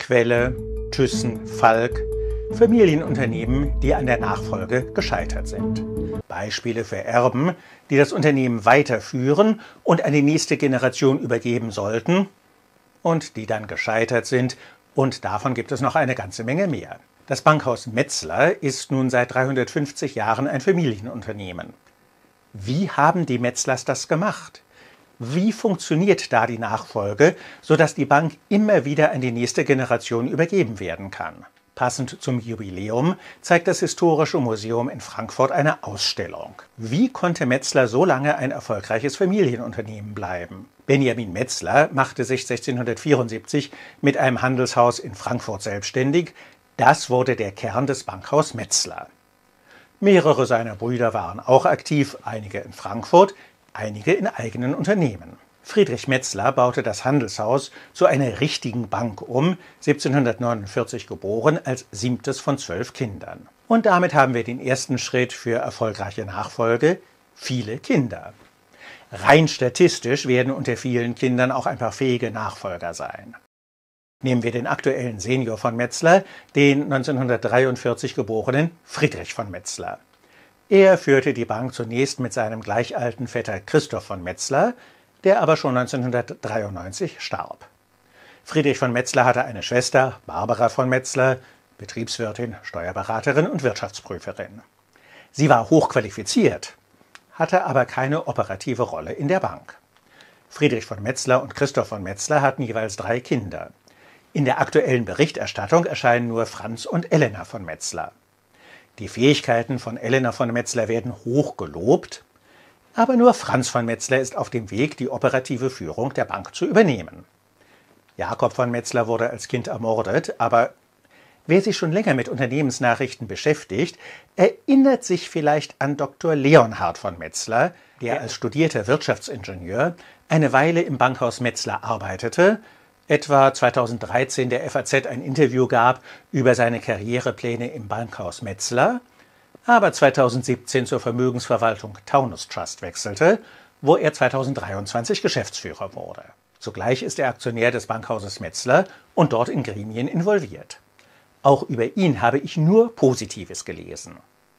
Quelle, Thyssen, Falk, Familienunternehmen, die an der Nachfolge gescheitert sind. Beispiele für Erben, die das Unternehmen weiterführen und an die nächste Generation übergeben sollten und die dann gescheitert sind, und davon gibt es noch eine ganze Menge mehr. Das Bankhaus Metzler ist nun seit 350 Jahren ein Familienunternehmen. Wie haben die Metzlers das gemacht? Wie funktioniert da die Nachfolge, sodass die Bank immer wieder an die nächste Generation übergeben werden kann? Passend zum Jubiläum zeigt das Historische Museum in Frankfurt eine Ausstellung. Wie konnte Metzler so lange ein erfolgreiches Familienunternehmen bleiben? Benjamin Metzler machte sich 1674 mit einem Handelshaus in Frankfurt selbstständig. Das wurde der Kern des Bankhaus Metzler. Mehrere seiner Brüder waren auch aktiv, einige in Frankfurt, einige in eigenen Unternehmen. Friedrich Metzler baute das Handelshaus zu einer richtigen Bank um, 1749 geboren, als 7. von 12 Kindern. Und damit haben wir den ersten Schritt für erfolgreiche Nachfolge: viele Kinder. Rein statistisch werden unter vielen Kindern auch ein paar fähige Nachfolger sein. Nehmen wir den aktuellen Senior von Metzler, den 1943 geborenen Friedrich von Metzler. Er führte die Bank zunächst mit seinem gleichalten Vetter Christoph von Metzler, der aber schon 1993 starb. Friedrich von Metzler hatte eine Schwester, Barbara von Metzler, Betriebswirtin, Steuerberaterin und Wirtschaftsprüferin. Sie war hochqualifiziert, hatte aber keine operative Rolle in der Bank. Friedrich von Metzler und Christoph von Metzler hatten jeweils 3 Kinder. In der aktuellen Berichterstattung erscheinen nur Franz und Elena von Metzler. Die Fähigkeiten von Elena von Metzler werden hoch gelobt, aber nur Franz von Metzler ist auf dem Weg, die operative Führung der Bank zu übernehmen. Jakob von Metzler wurde als Kind ermordet, aber wer sich schon länger mit Unternehmensnachrichten beschäftigt, erinnert sich vielleicht an Dr. Leonhard von Metzler, der als studierter Wirtschaftsingenieur eine Weile im Bankhaus Metzler arbeitete, etwa 2013 der FAZ ein Interview gab über seine Karrierepläne im Bankhaus Metzler, aber 2017 zur Vermögensverwaltung Taunus Trust wechselte, wo er 2023 Geschäftsführer wurde. Zugleich ist er Aktionär des Bankhauses Metzler und dort in Gremien involviert. Auch über ihn habe ich nur Positives gelesen.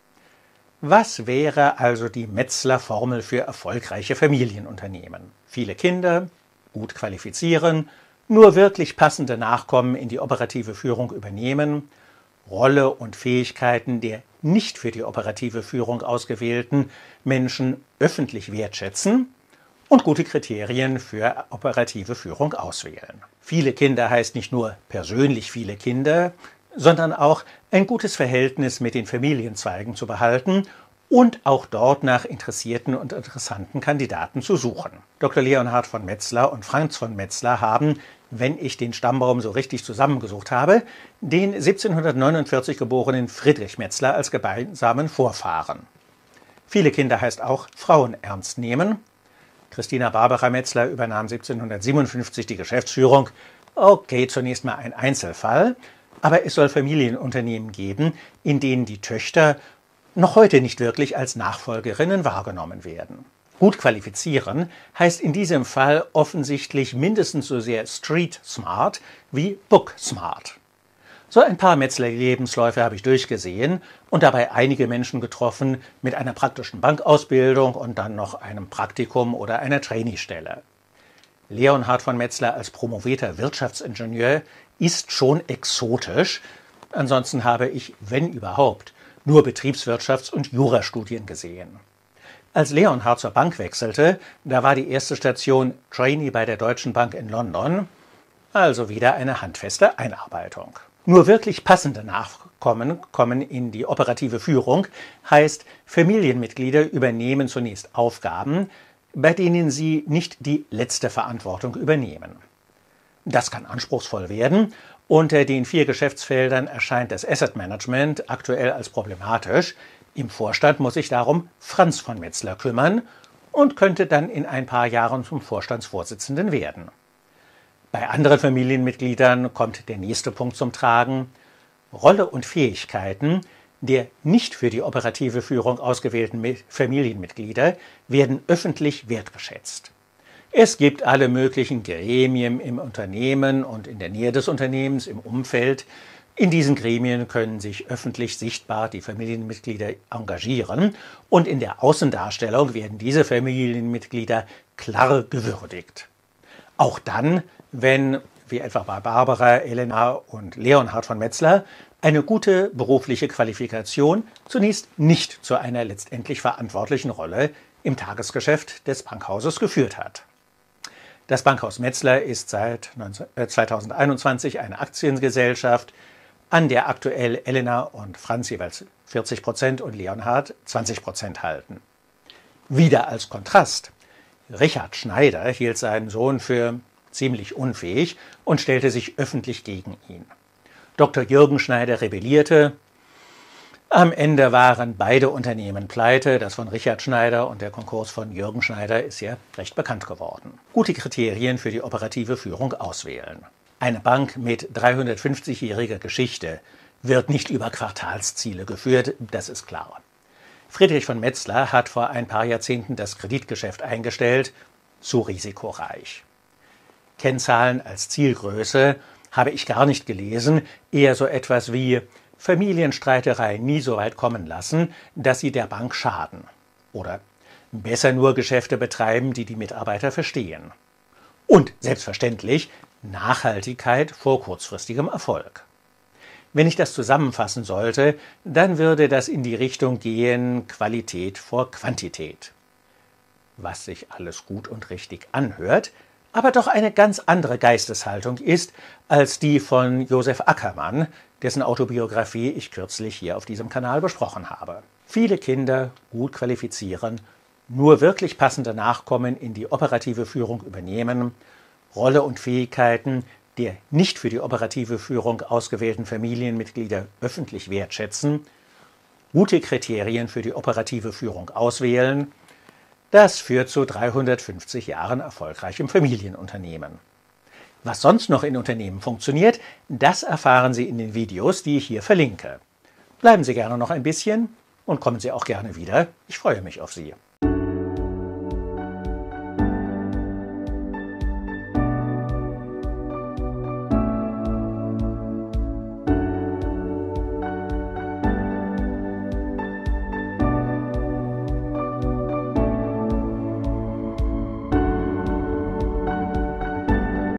Was wäre also die Metzler-Formel für erfolgreiche Familienunternehmen? Viele Kinder, gut qualifizieren, nur wirklich passende Nachkommen in die operative Führung übernehmen, Rolle und Fähigkeiten der nicht für die operative Führung ausgewählten Menschen öffentlich wertschätzen und gute Kriterien für operative Führung auswählen. Viele Kinder heißt nicht nur persönlich viele Kinder, sondern auch ein gutes Verhältnis mit den Familienzweigen zu behalten und auch dort nach interessierten und interessanten Kandidaten zu suchen. Dr. Leonhard von Metzler und Franz von Metzler haben, wenn ich den Stammbaum so richtig zusammengesucht habe, den 1749 geborenen Friedrich Metzler als gemeinsamen Vorfahren. Viele Kinder heißt auch Frauen ernst nehmen. Christina Barbara Metzler übernahm 1757 die Geschäftsführung. Okay, zunächst mal ein Einzelfall, aber es soll Familienunternehmen geben, in denen die Töchter noch heute nicht wirklich als Nachfolgerinnen wahrgenommen werden. Gut qualifizieren heißt in diesem Fall offensichtlich mindestens so sehr Street Smart wie Book Smart. So ein paar Metzler-Lebensläufe habe ich durchgesehen und dabei einige Menschen getroffen mit einer praktischen Bankausbildung und dann noch einem Praktikum oder einer Trainee-Stelle. Leonhard von Metzler als promovierter Wirtschaftsingenieur ist schon exotisch. Ansonsten habe ich, wenn überhaupt, nur Betriebswirtschafts- und Jurastudien gesehen. Als Leonhard zur Bank wechselte, da war die erste Station Trainee bei der Deutschen Bank in London, also wieder eine handfeste Einarbeitung. Nur wirklich passende Nachkommen kommen in die operative Führung, heißt, Familienmitglieder übernehmen zunächst Aufgaben, bei denen sie nicht die letzte Verantwortung übernehmen. Das kann anspruchsvoll werden. Unter den 4 Geschäftsfeldern erscheint das Asset Management aktuell als problematisch. Im Vorstand muss sich darum Franz von Metzler kümmern und könnte dann in ein paar Jahren zum Vorstandsvorsitzenden werden. Bei anderen Familienmitgliedern kommt der nächste Punkt zum Tragen. Rolle und Fähigkeiten der nicht für die operative Führung ausgewählten Familienmitglieder werden öffentlich wertgeschätzt. Es gibt alle möglichen Gremien im Unternehmen und in der Nähe des Unternehmens, im Umfeld. In diesen Gremien können sich öffentlich sichtbar die Familienmitglieder engagieren und in der Außendarstellung werden diese Familienmitglieder klar gewürdigt. Auch dann, wenn, wie etwa bei Barbara, Elena und Leonhard von Metzler, eine gute berufliche Qualifikation zunächst nicht zu einer letztendlich verantwortlichen Rolle im Tagesgeschäft des Bankhauses geführt hat. Das Bankhaus Metzler ist seit 2021 eine Aktiengesellschaft, an der aktuell Elena und Franz jeweils 40% und Leonhard 20% halten. Wieder als Kontrast: Richard Schneider hielt seinen Sohn für ziemlich unfähig und stellte sich öffentlich gegen ihn. Dr. Jürgen Schneider rebellierte. Am Ende waren beide Unternehmen pleite. Das von Richard Schneider und der Konkurs von Jürgen Schneider ist ja recht bekannt geworden. Gute Kriterien für die operative Führung auswählen. Eine Bank mit 350-jähriger Geschichte wird nicht über Quartalsziele geführt, das ist klar. Friedrich von Metzler hat vor ein paar Jahrzehnten das Kreditgeschäft eingestellt, zu risikoreich. Kennzahlen als Zielgröße habe ich gar nicht gelesen, eher so etwas wie Familienstreitereien nie so weit kommen lassen, dass sie der Bank schaden. Oder besser nur Geschäfte betreiben, die die Mitarbeiter verstehen. Und selbstverständlich Nachhaltigkeit vor kurzfristigem Erfolg. Wenn ich das zusammenfassen sollte, dann würde das in die Richtung gehen, Qualität vor Quantität. Was sich alles gut und richtig anhört, aber doch eine ganz andere Geisteshaltung ist als die von Josef Ackermann, dessen Autobiografie ich kürzlich hier auf diesem Kanal besprochen habe. Viele Kinder gut qualifizieren, nur wirklich passende Nachkommen in die operative Führung übernehmen, Rolle und Fähigkeiten der nicht für die operative Führung ausgewählten Familienmitglieder öffentlich wertschätzen, gute Kriterien für die operative Führung auswählen, das führt zu 350 Jahren erfolgreichem Familienunternehmen. Was sonst noch in Unternehmen funktioniert, das erfahren Sie in den Videos, die ich hier verlinke. Bleiben Sie gerne noch ein bisschen und kommen Sie auch gerne wieder. Ich freue mich auf Sie.